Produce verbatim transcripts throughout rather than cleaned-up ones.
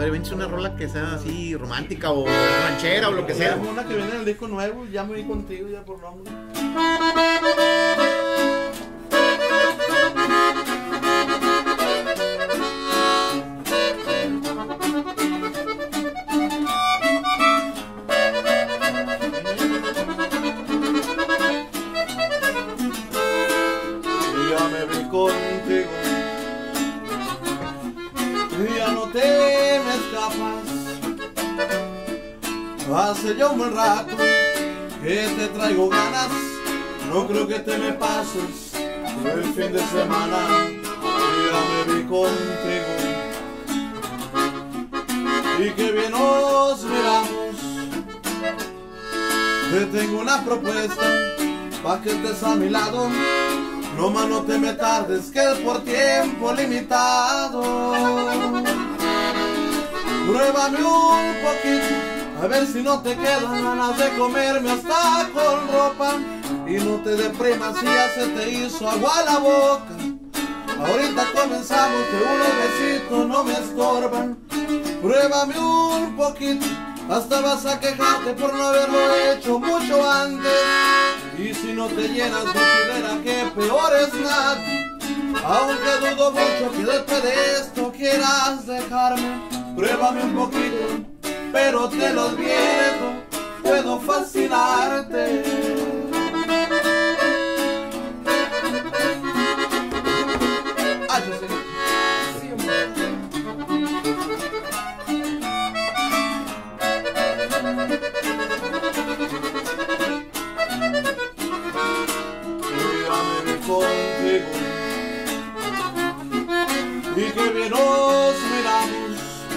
ver, vence una rola que sea así romántica o ranchera o lo que sea. Una que viene en el disco nuevo, ya me vi contigo, ya por nombre. Ya me vi contigo, ya no te me escapas. Hace ya un buen rato que te traigo ganas, no creo que te me pases el fin de semana. Ya me vi contigo y que bien nos miramos. Te tengo una propuesta pa' que estés a mi lado. No más no te me tardes, que es por tiempo limitado. Pruébame un poquito, a ver si no te quedan ganas de comerme hasta con ropa. Y no te deprimas si ya se te hizo agua la boca. Ahorita comenzamos, que unos besitos no me estorban. Pruébame un poquito, hasta vas a quejarte por no haberlo hecho mucho antes. Y si no te llenas, considera que peor es nada. Aunque dudo mucho que después de esto quieras dejarme. Pruébame un poquito, pero te lo advierto, puedo fascinarte. Ay, yo sé. Sí, contigo y que bien nos miramos.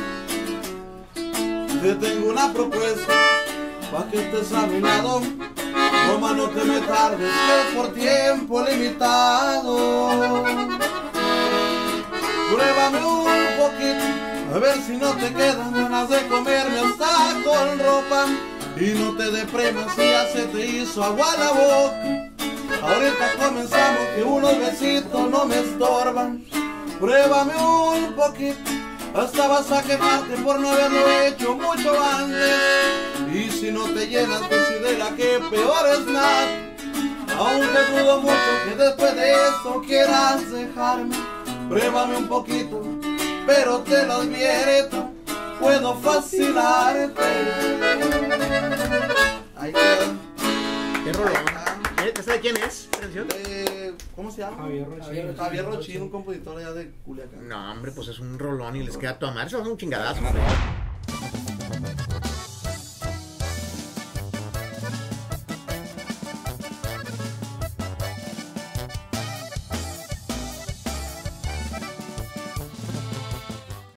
Te tengo una propuesta pa' que estés a mi lado. No más no te me tardes, que es por tiempo limitado. Pruébame un poquito, a ver si no te quedan ganas de comerme hasta con ropa. Y no te deprimas si ya se te hizo agua la boca. Ahorita comenzamos, que unos besitos no me estorban. Pruébame un poquito, hasta vas a quejarte por no haberlo hecho mucho antes. Y si no te llenas, considera que peor es nada. Aunque dudo mucho que después de esto quieras dejarme. Pruébame un poquito, pero te lo advierto, puedo fascinarte. Ahí queda. ¿Qué rolón? ¿Sabe quién es? Eh, ¿Cómo se llama? Javier Rochín. Javier Rochín, un compositor allá de Culiacán. No, hombre, pues es un rolón y les queda a toda madre. Eso es un chingadazo, hombre.